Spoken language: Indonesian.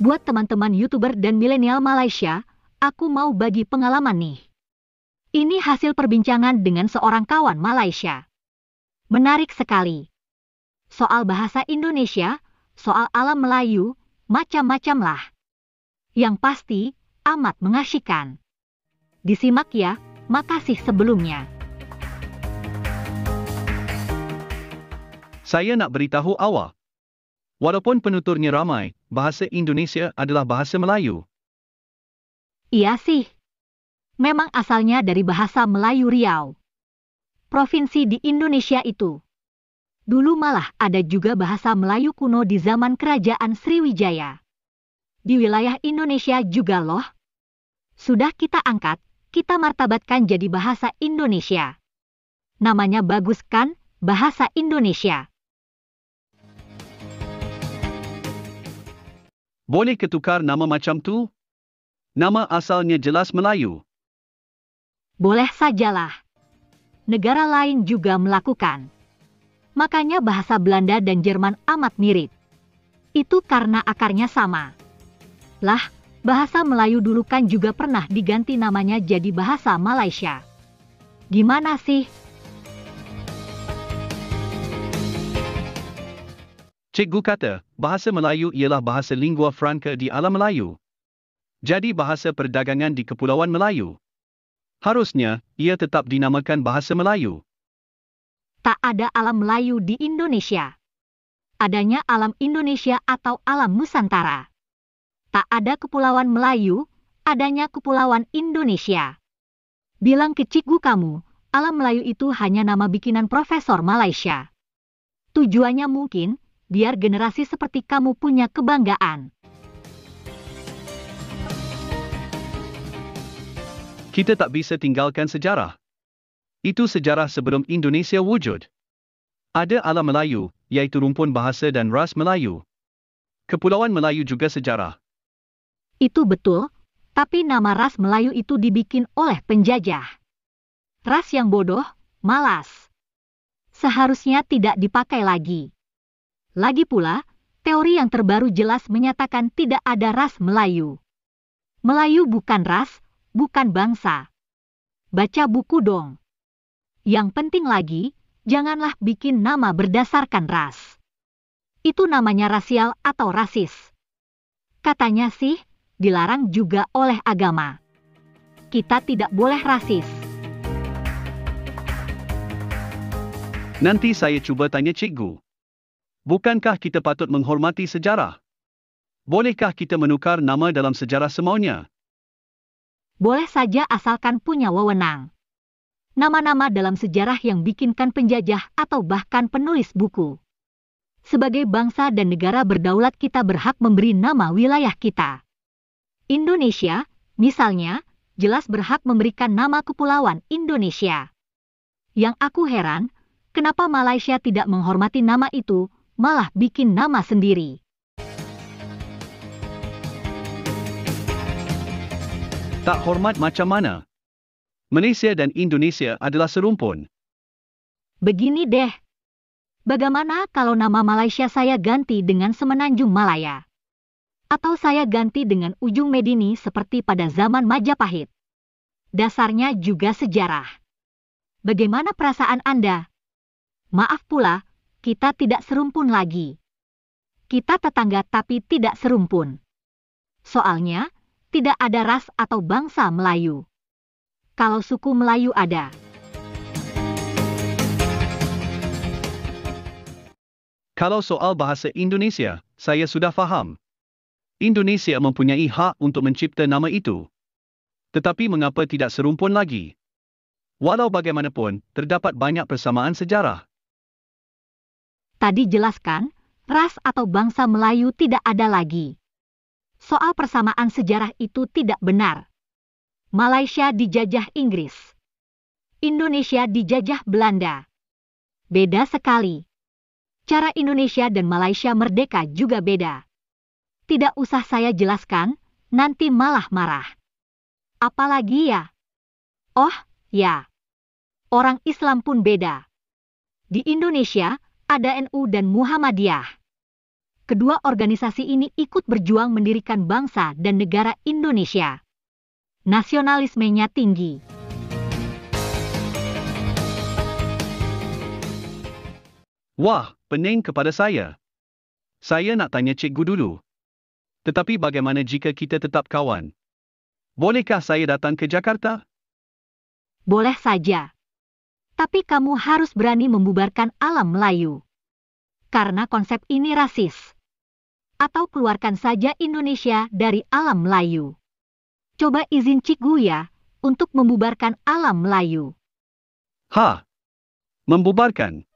Buat teman-teman YouTuber dan milenial Malaysia, aku mau bagi pengalaman nih. Ini hasil perbincangan dengan seorang kawan Malaysia. Menarik sekali. Soal bahasa Indonesia, soal alam Melayu, macam-macam lah. Yang pasti, amat mengasyikkan. Disimak ya, makasih sebelumnya. Saya nak beritahu awak. Walaupun penuturnya ramai, bahasa Indonesia adalah bahasa Melayu. Iya sih. Memang asalnya dari bahasa Melayu Riau. Provinsi di Indonesia itu. Dulu malah ada juga bahasa Melayu kuno di zaman Kerajaan Sriwijaya. Di wilayah Indonesia juga loh. Sudah kita angkat, kita martabatkan jadi bahasa Indonesia. Namanya bagus kan, bahasa Indonesia. Boleh ketukar nama macam tu? Nama asalnya jelas Melayu. Boleh sajalah. Negara lain juga melakukan. Makanya bahasa Belanda dan Jerman amat mirip. Itu karena akarnya sama. Lah, bahasa Melayu dulu kan juga pernah diganti namanya jadi bahasa Malaysia. Gimana sih? Cikgu kata, bahasa Melayu ialah bahasa lingua franca di alam Melayu. Jadi bahasa perdagangan di Kepulauan Melayu. Harusnya, ia tetap dinamakan bahasa Melayu. Tak ada alam Melayu di Indonesia. Adanya alam Indonesia atau alam Nusantara. Tak ada Kepulauan Melayu, adanya Kepulauan Indonesia. Bilang ke cikgu kamu, alam Melayu itu hanya nama bikinan Profesor Malaysia. Tujuannya mungkin, biar generasi seperti kamu punya kebanggaan. Kita tak bisa tinggalkan sejarah. Itu sejarah sebelum Indonesia wujud. Ada alam Melayu, iaitu rumpun bahasa dan ras Melayu. Kepulauan Melayu juga sejarah. Itu betul, tapi nama ras Melayu itu dibikin oleh penjajah. Ras yang bodoh, malas. Seharusnya tidak dipakai lagi. Lagi pula, teori yang terbaru jelas menyatakan tidak ada ras Melayu. Melayu bukan ras, bukan bangsa. Baca buku dong. Yang penting lagi, janganlah bikin nama berdasarkan ras. Itu namanya rasial atau rasis. Katanya sih, dilarang juga oleh agama. Kita tidak boleh rasis. Nanti saya cuba tanya cikgu. Bukankah kita patut menghormati sejarah? Bolehkah kita menukar nama dalam sejarah semaunya? Boleh saja asalkan punya wewenang. Nama-nama dalam sejarah yang bikinkan penjajah atau bahkan penulis buku. Sebagai bangsa dan negara berdaulat kita berhak memberi nama wilayah kita. Indonesia, misalnya, jelas berhak memberikan nama Kepulauan Indonesia. Yang aku heran, kenapa Malaysia tidak menghormati nama itu, malah bikin nama sendiri. Tak hormat macam mana? Malaysia dan Indonesia adalah serumpun. Begini deh. Bagaimana kalau nama Malaysia saya ganti dengan Semenanjung Malaya? Atau saya ganti dengan Ujung Medini seperti pada zaman Majapahit? Dasarnya juga sejarah. Bagaimana perasaan Anda? Maaf pula, kita tidak serumpun lagi. Kita tetangga tapi tidak serumpun. Soalnya, tidak ada ras atau bangsa Melayu. Kalau suku Melayu ada. Kalau soal bahasa Indonesia, saya sudah faham. Indonesia mempunyai hak untuk mencipta nama itu. Tetapi mengapa tidak serumpun lagi? Walau bagaimanapun, terdapat banyak persamaan sejarah. Tadi jelaskan, ras atau bangsa Melayu tidak ada lagi. Soal persamaan sejarah itu tidak benar. Malaysia dijajah Inggris. Indonesia dijajah Belanda. Beda sekali. Cara Indonesia dan Malaysia merdeka juga beda. Tidak usah saya jelaskan, nanti malah marah. Apalagi ya? Oh, ya. Orang Islam pun beda. Di Indonesia, ada NU dan Muhammadiyah. Kedua organisasi ini ikut berjuang mendirikan bangsa dan negara Indonesia. Nasionalismenya tinggi. Wah, pening kepada saya. Saya nak tanya cikgu dulu. Tetapi bagaimana jika kita tetap kawan? Bolehkah saya datang ke Jakarta? Boleh saja. Tapi kamu harus berani membubarkan Alam Melayu. Karena konsep ini rasis. Atau keluarkan saja Indonesia dari Alam Melayu. Coba izin cikgu ya, untuk membubarkan Alam Melayu. Ha! Membubarkan.